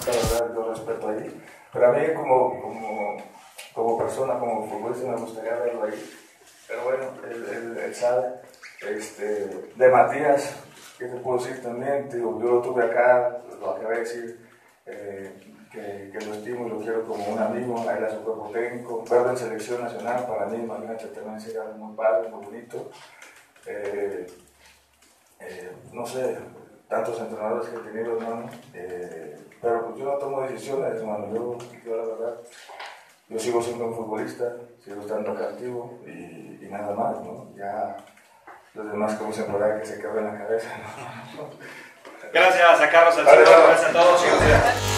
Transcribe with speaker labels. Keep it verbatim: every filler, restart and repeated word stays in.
Speaker 1: la verdad yo respeto ahí, pero a mí como, como, como persona, como futbolista me gustaría verlo ahí, pero bueno, él, él, él sabe. Este, de Matías, ¿qué te puedo decir también? Digo, yo lo tuve acá, lo acabé de decir, eh, que, que lo estimo y lo quiero como un amigo, a él a su cuerpo técnico, verlo en selección nacional, para mí, imagínate, también sería algo muy padre, muy bonito. Eh, eh, no sé, tantos entrenadores que he tenido, hermano, eh, pero pues yo no tomo decisiones, hermano, yo, yo la verdad, yo sigo siendo un futbolista, sigo estando activo y, y nada más, ¿no? Ya los demás como se podrá que se quebren la cabeza, ¿no?
Speaker 2: Gracias a Carlos Salcedo, gracias a todos.